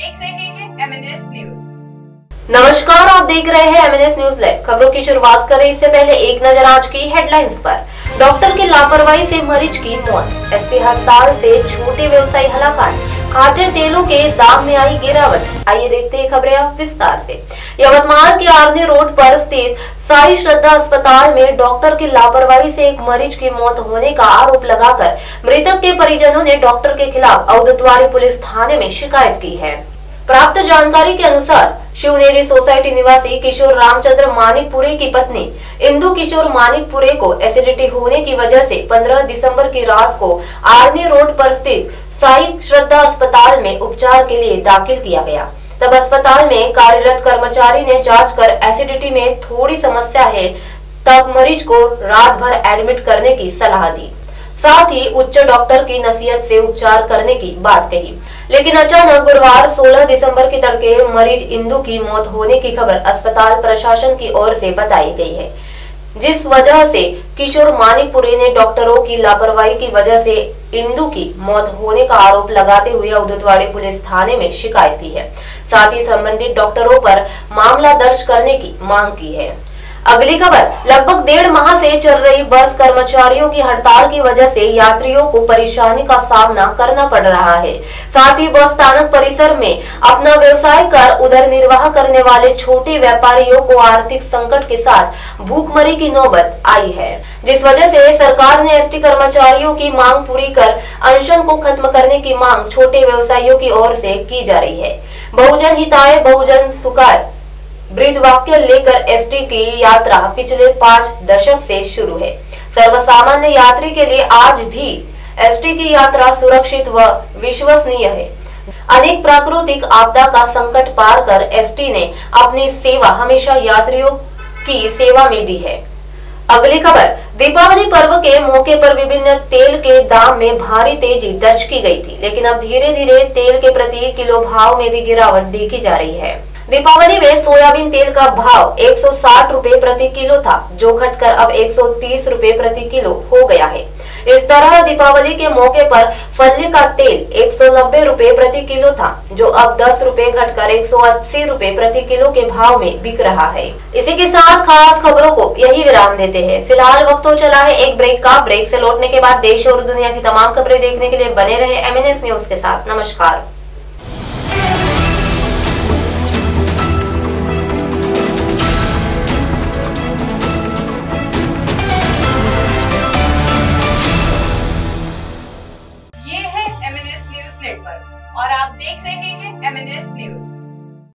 देख रहे हैं MNS न्यूज। नमस्कार, आप देख रहे हैं MNS न्यूज लाइव। खबरों की शुरुआत करें इससे पहले एक नजर आज की हेडलाइंस पर। डॉक्टर की लापरवाही से मरीज की मौत, एसपी हड़ताल से छोटे व्यवसायी हलाकान, खाद्य तेलों के दाम में आई गिरावट। आइए देखते हैं खबरें अब विस्तार से। यवतमाल के आर्नी रोड पर स्थित साई श्रद्धा अस्पताल में डॉक्टर की लापरवाही से एक मरीज की मौत होने का आरोप लगाकर मृतक के परिजनों ने डॉक्टर के खिलाफ औदतवाड़ी पुलिस थाने में शिकायत की है। प्राप्त जानकारी के अनुसार शिवनेरी सोसाइटी निवासी किशोर रामचंद्र मानिकपुरे की पत्नी इंदु किशोर मानिकपुरे को एसिडिटी होने की वजह से 15 दिसंबर की रात को आर्नी रोड पर स्थित साई श्रद्धा अस्पताल में उपचार के लिए दाखिल किया गया। तब अस्पताल में कार्यरत कर्मचारी ने जांच कर एसिडिटी में थोड़ी समस्या है, तब मरीज को रात भर एडमिट करने की सलाह दी। साथ ही उच्च डॉक्टर की नसीहत से उपचार करने की बात कही, लेकिन अचानक गुरुवार 16 दिसंबर के तड़के मरीज इंदु की मौत होने की खबर अस्पताल प्रशासन की ओर से बताई गई है, जिस वजह से किशोर मानिकपुरे ने डॉक्टरों की लापरवाही की वजह से इंदु की मौत होने का आरोप लगाते हुए औदतवाड़ी पुलिस थाने में शिकायत की है। साथ ही संबंधित डॉक्टरों पर मामला दर्ज करने की मांग की है। अगली खबर, लगभग 1.5 माह से चल रही बस कर्मचारियों की हड़ताल की वजह से यात्रियों को परेशानी का सामना करना पड़ रहा है। साथ ही बस स्थानक परिसर में अपना व्यवसाय कर उधर निर्वाह करने वाले छोटे व्यापारियों को आर्थिक संकट के साथ भूखमरी की नौबत आई है, जिस वजह से सरकार ने एसटी कर्मचारियों की मांग पूरी कर अनशन को खत्म करने की मांग छोटे व्यवसायियों की ओर से की जा रही है। बहुजन हिताय बहुजन सुखाय ब्रीद वाक्य लेकर एसटी की यात्रा पिछले 5 दशक से शुरू है। सर्वसामान्य यात्री के लिए आज भी एसटी की यात्रा सुरक्षित व विश्वसनीय है। अनेक प्राकृतिक आपदा का संकट पार कर एसटी ने अपनी सेवा हमेशा यात्रियों की सेवा में दी है। अगली खबर, दीपावली पर्व के मौके पर विभिन्न तेल के दाम में भारी तेजी दर्ज की गई थी, लेकिन अब धीरे धीरे तेल के प्रति किलो भाव में भी गिरावट देखी जा रही है। दीपावली में सोयाबीन तेल का भाव 160 रुपए प्रति किलो था, जो घटकर अब 130 रुपए प्रति किलो हो गया है। इस तरह दीपावली के मौके पर फल्ली का तेल 190 रुपए प्रति किलो था, जो अब 10 रुपए घटकर 180 रुपए प्रति किलो के भाव में बिक रहा है। इसी के साथ खास खबरों को यही विराम देते हैं। फिलहाल वक्त हो चला है एक ब्रेक का। ब्रेक से लौटने के बाद देश और दुनिया की तमाम खबरें देखने के लिए बने रहे MNS न्यूज के साथ। नमस्कार। और आप देख रहे हैं MNS न्यूज।